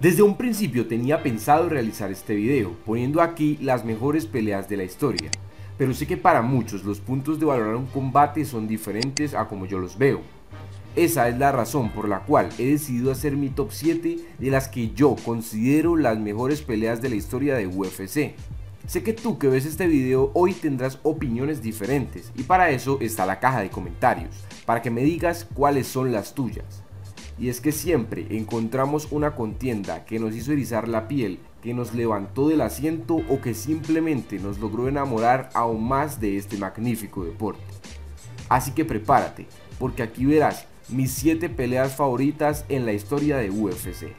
Desde un principio tenía pensado realizar este video, poniendo aquí las mejores peleas de la historia, pero sé que para muchos los puntos de valorar un combate son diferentes a como yo los veo. Esa es la razón por la cual he decidido hacer mi top 7 de las que yo considero las mejores peleas de la historia de UFC. Sé que tú que ves este video hoy tendrás opiniones diferentes y para eso está la caja de comentarios, para que me digas cuáles son las tuyas. Y es que siempre encontramos una contienda que nos hizo erizar la piel, que nos levantó del asiento o que simplemente nos logró enamorar aún más de este magnífico deporte. Así que prepárate, porque aquí verás mis 7 peleas favoritas en la historia de UFC.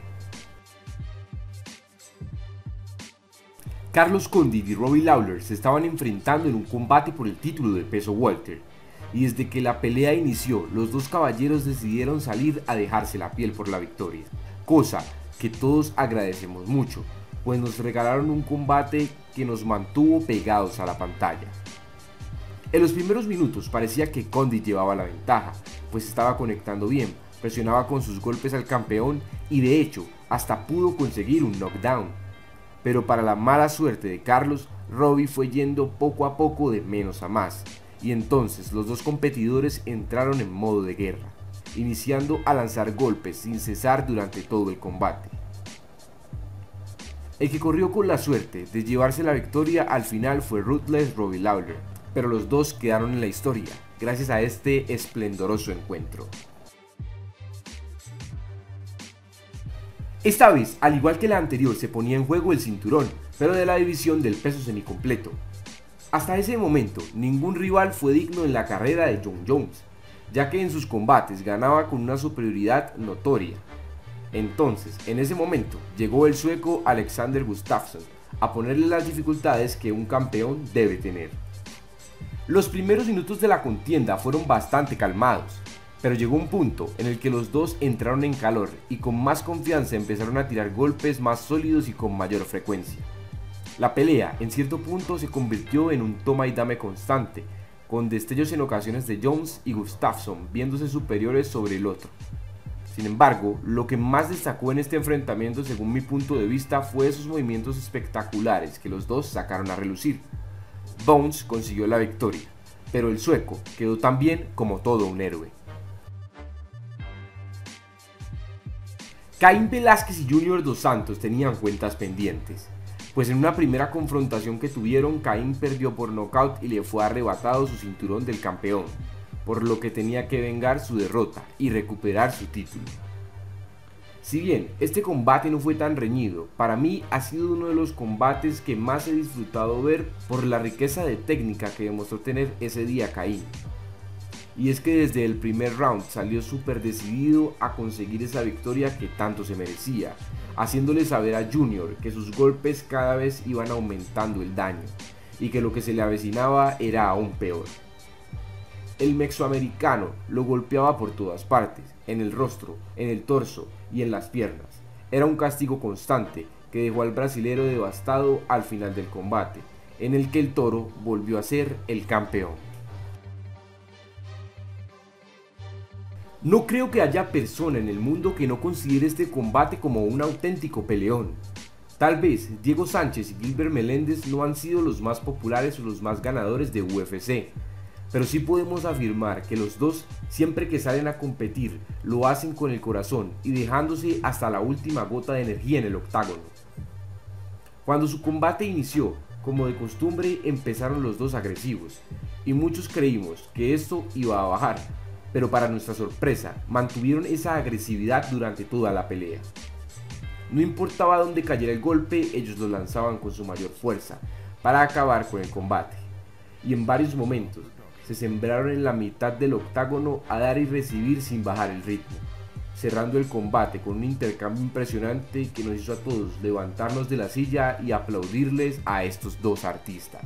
Carlos Condit y Robbie Lawler se estaban enfrentando en un combate por el título de peso welter, y desde que la pelea inició, los dos caballeros decidieron salir a dejarse la piel por la victoria, cosa que todos agradecemos mucho, pues nos regalaron un combate que nos mantuvo pegados a la pantalla. En los primeros minutos parecía que Condit llevaba la ventaja, pues estaba conectando bien, presionaba con sus golpes al campeón y de hecho hasta pudo conseguir un knockdown. Pero para la mala suerte de Carlos, Robbie fue yendo poco a poco de menos a más, y entonces los dos competidores entraron en modo de guerra, iniciando a lanzar golpes sin cesar durante todo el combate. El que corrió con la suerte de llevarse la victoria al final fue Ruthless Robbie Lawler, pero los dos quedaron en la historia, gracias a este esplendoroso encuentro. Esta vez, al igual que la anterior, se ponía en juego el cinturón, pero de la división del peso semicompleto. Hasta ese momento, ningún rival fue digno en la carrera de Jon Jones, ya que en sus combates ganaba con una superioridad notoria. Entonces, en ese momento, llegó el sueco Alexander Gustafsson a ponerle las dificultades que un campeón debe tener. Los primeros minutos de la contienda fueron bastante calmados, pero llegó un punto en el que los dos entraron en calor y con más confianza empezaron a tirar golpes más sólidos y con mayor frecuencia. La pelea en cierto punto se convirtió en un toma y dame constante, con destellos en ocasiones de Jones y Gustafsson viéndose superiores sobre el otro. Sin embargo, lo que más destacó en este enfrentamiento según mi punto de vista fue esos movimientos espectaculares que los dos sacaron a relucir. Bones consiguió la victoria, pero el sueco quedó también como todo un héroe. Caín Velázquez y Junior Dos Santos tenían cuentas pendientes, pues en una primera confrontación que tuvieron, Caín perdió por nocaut y le fue arrebatado su cinturón del campeón, por lo que tenía que vengar su derrota y recuperar su título. Si bien este combate no fue tan reñido, para mí ha sido uno de los combates que más he disfrutado ver por la riqueza de técnica que demostró tener ese día Caín. Y es que desde el primer round salió súper decidido a conseguir esa victoria que tanto se merecía, haciéndole saber a Junior que sus golpes cada vez iban aumentando el daño y que lo que se le avecinaba era aún peor. El mexicoamericano lo golpeaba por todas partes, en el rostro, en el torso y en las piernas. Era un castigo constante que dejó al brasilero devastado al final del combate, en el que el toro volvió a ser el campeón. No creo que haya persona en el mundo que no considere este combate como un auténtico peleón. Tal vez Diego Sánchez y Gilbert Melendez no han sido los más populares o los más ganadores de UFC, pero sí podemos afirmar que los dos, siempre que salen a competir, lo hacen con el corazón y dejándose hasta la última gota de energía en el octágono. Cuando su combate inició, como de costumbre, empezaron los dos agresivos, y muchos creímos que esto iba a bajar, pero para nuestra sorpresa, mantuvieron esa agresividad durante toda la pelea. No importaba dónde cayera el golpe, ellos lo lanzaban con su mayor fuerza, para acabar con el combate, y en varios momentos, se sembraron en la mitad del octágono a dar y recibir sin bajar el ritmo, cerrando el combate con un intercambio impresionante que nos hizo a todos levantarnos de la silla y aplaudirles a estos dos artistas.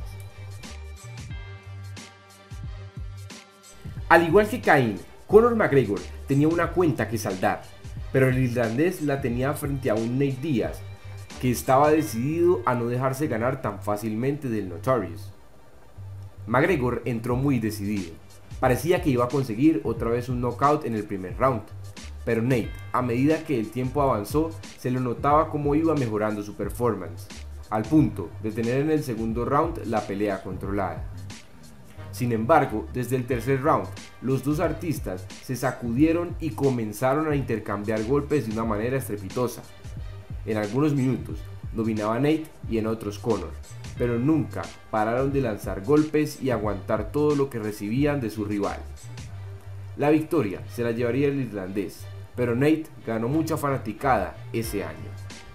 Al igual que Caín, Conor McGregor tenía una cuenta que saldar, pero el irlandés la tenía frente a un Nate Diaz que estaba decidido a no dejarse ganar tan fácilmente del Notorious. McGregor entró muy decidido, parecía que iba a conseguir otra vez un knockout en el primer round, pero Nate, a medida que el tiempo avanzó, se lo notaba cómo iba mejorando su performance, al punto de tener en el segundo round la pelea controlada. Sin embargo, desde el tercer round, los dos artistas se sacudieron y comenzaron a intercambiar golpes de una manera estrepitosa. En algunos minutos dominaba Nate y en otros Conor, pero nunca pararon de lanzar golpes y aguantar todo lo que recibían de su rival. La victoria se la llevaría el irlandés, pero Nate ganó mucha fanaticada ese año.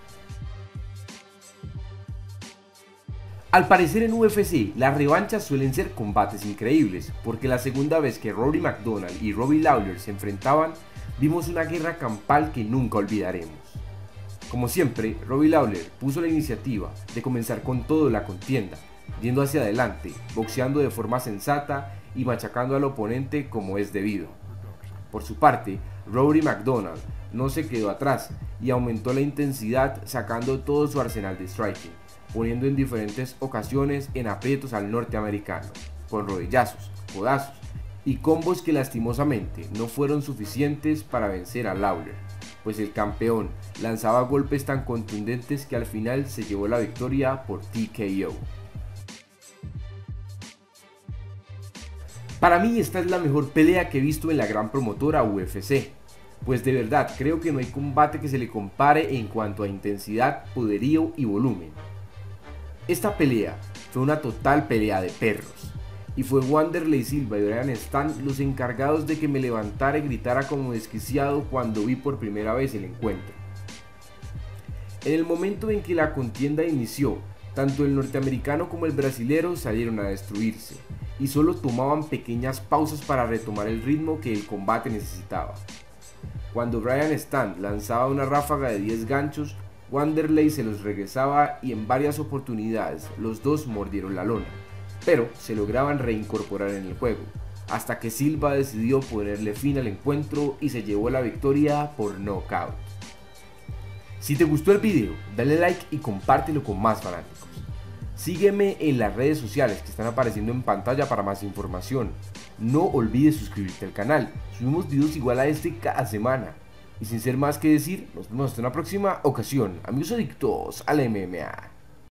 Al parecer en UFC, las revanchas suelen ser combates increíbles, porque la segunda vez que Rory MacDonald y Robbie Lawler se enfrentaban, vimos una guerra campal que nunca olvidaremos. Como siempre, Robbie Lawler puso la iniciativa de comenzar con todo la contienda, yendo hacia adelante, boxeando de forma sensata y machacando al oponente como es debido. Por su parte, Rory MacDonald no se quedó atrás y aumentó la intensidad sacando todo su arsenal de striking, poniendo en diferentes ocasiones en aprietos al norteamericano, con rodillazos, codazos y combos que lastimosamente no fueron suficientes para vencer a Lawler, pues el campeón lanzaba golpes tan contundentes que al final se llevó la victoria por TKO. Para mí esta es la mejor pelea que he visto en la gran promotora UFC, pues de verdad creo que no hay combate que se le compare en cuanto a intensidad, poderío y volumen. Esta pelea fue una total pelea de perros, y fue Wanderlei Silva y Brian Stann los encargados de que me levantara y gritara como desquiciado cuando vi por primera vez el encuentro. En el momento en que la contienda inició, tanto el norteamericano como el brasilero salieron a destruirse, y solo tomaban pequeñas pausas para retomar el ritmo que el combate necesitaba. Cuando Brian Stann lanzaba una ráfaga de 10 ganchos, Wanderlei se los regresaba y en varias oportunidades los dos mordieron la lona, pero se lograban reincorporar en el juego, hasta que Silva decidió ponerle fin al encuentro y se llevó la victoria por nocaut. Si te gustó el video, dale like y compártelo con más fanáticos. Sígueme en las redes sociales que están apareciendo en pantalla para más información. No olvides suscribirte al canal, subimos videos igual a este cada semana. Y sin ser más que decir, nos vemos hasta una próxima ocasión, amigos adictos al MMA.